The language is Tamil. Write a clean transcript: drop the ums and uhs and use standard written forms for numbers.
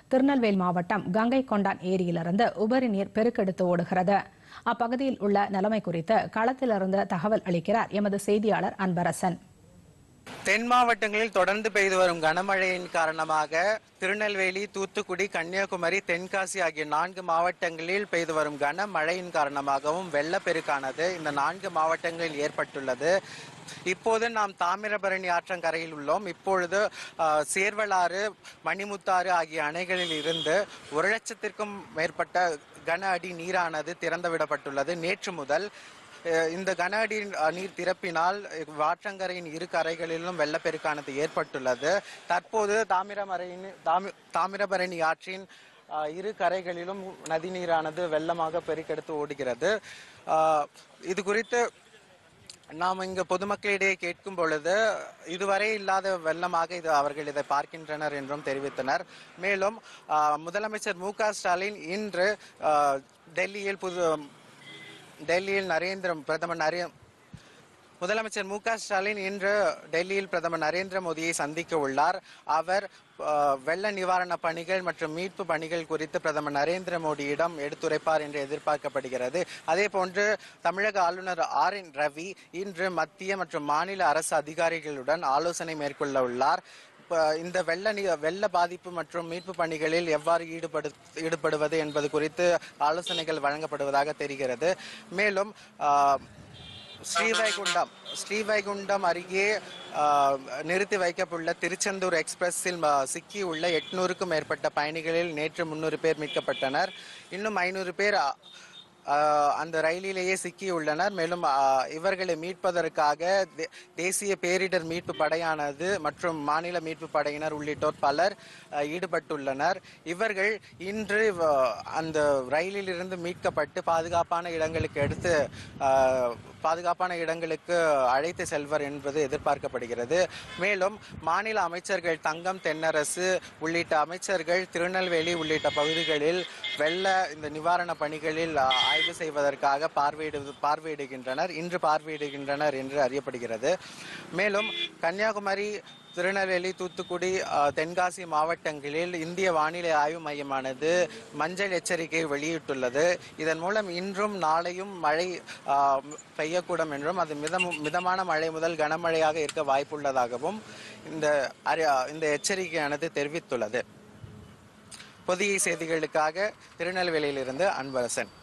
திருநெல்வேலி மாவட்டம் கங்கை கொண்டான் ஏரியிலிருந்து உபரி நீர் பெருக்கெடுத்து ஓடுகிறது. அப்பகுதியில் உள்ள நிலைமை குறித்து களத்திலிருந்து தகவல் அளிக்கிறார் எமது செய்தியாளர் அன்பரசன். தென் மாவட்டங்களில் தொடர்ந்து பெய்து வரும் கனமழையின் காரணமாக திருநெல்வேலி, தூத்துக்குடி, கன்னியாகுமரி, தென்காசி ஆகிய 4 மாவட்டங்களில் பெய்து வரும் கனமழையின் காரணமாகவும் வெள்ளப்பெருக்கானது இந்த 4 மாவட்டங்களில் ஏற்பட்டுள்ளது. இப்போது நாம் தாமிரபரணி ஆற்றங்கரையில் உள்ளோம். இப்பொழுது சேர்வலாறு, மணிமுத்தாறு ஆகிய அணைகளில் இருந்து 1 லட்சத்திற்கும் மேற்பட்ட கன அடி நீரானது திறந்துவிடப்பட்டுள்ளது. நேற்று முதல் இந்த கன அடி நீர் திறப்பினால் ஆற்றங்கரையின் 2 கரைகளிலும் வெள்ளப்பெருக்கானது ஏற்பட்டுள்ளது. தற்போது தாமிரபரணி ஆற்றின் 2 கரைகளிலும் நதி நீரானது வெள்ளமாக பெருக்கெடுத்து ஓடுகிறது. இது குறித்து நாம் இங்கு பொதுமக்களிடையே கேட்கும் பொழுது இதுவரை இல்லாத வெள்ளமாக அவர்கள் இதை பார்க்கின்றனர் என்றும் தெரிவித்தனர். மேலும் முதலமைச்சர் மு.க.ஸ்டாலின் இன்று முதலமைச்சர் மு.க.ஸ்டாலின் இன்று டெல்லியில் பிரதமர் நரேந்திர மோடியை சந்திக்க உள்ளார். அவர் வெள்ள நிவாரண பணிகள் மற்றும் மீட்பு பணிகள் குறித்து பிரதமர் நரேந்திர மோடியிடம் எடுத்துரைப்பார் என்று எதிர்பார்க்கப்படுகிறது. அதேபோன்று தமிழக ஆளுநர் ஆர்.என். ரவி இன்று மத்திய மற்றும் மாநில அரசு அதிகாரிகளுடன் ஆலோசனை மேற்கொள்ள உள்ளார். இந்த வெள்ள பாதிப்பு மற்றும் மீட்பு பணிகளில் எவ்வாறு ஈடுபடுவது என்பது குறித்து ஆலோசனைகள் வழங்கப்படுவதாக தெரிகிறது. மேலும் ஸ்ரீவைகுண்டம் அருகே நிறுத்தி வைக்கப்பட்டுள்ள திருச்செந்தூர் எக்ஸ்பிரஸில் சிக்கியுள்ள 800க்கும் மேற்பட்ட பயணிகளில் நேற்று 300 பேர் மீட்கப்பட்டனர். இன்னும் 500 பேர் அந்த ரயிலிலேயே சிக்கியுள்ளனர். மேலும் இவர்களை மீட்பதற்காக தேசிய பேரிடர் மீட்பு படையானது மற்றும் மாநில மீட்பு படையினர் உள்ளிட்டோர் பலர் ஈடுபட்டுள்ளனர். இவர்கள் இன்று அந்த ரயிலில் இருந்து மீட்கப்பட்டு பாதுகாப்பான இடங்களுக்கு அழைத்து செல்வர் என்பது எதிர்பார்க்கப்படுகிறது. மேலும் மாநில அமைச்சர்கள் தங்கம் தென்னரசு உள்ளிட்ட அமைச்சர்கள் திருநெல்வேலி உள்ளிட்ட பகுதிகளில் இந்த நிவாரண பணிகளில் ஆய்வு செய்வதற்காக இன்று பார்வையிடுகின்றனர் என்று அறியப்படுகிறது. மேலும் கன்னியாகுமரி, திருநெல்வேலி, தூத்துக்குடி, தென்காசி மாவட்டங்களில் இந்திய வானிலை ஆய்வு மையமானது மஞ்சள் எச்சரிக்கை வெளியிட்டுள்ளது. இதன் மூலம் இன்றும் நாளையும் மழை பெய்யக்கூடும் என்றும் அது மிதமான மழை முதல் கனமழையாக இருக்க வாய்ப்புள்ளதாகவும் இந்த எச்சரிக்கையானது தெரிவித்துள்ளது. பொதிகை செய்திகளுக்காக திருநெல்வேலியிலிருந்து அன்பரசன்.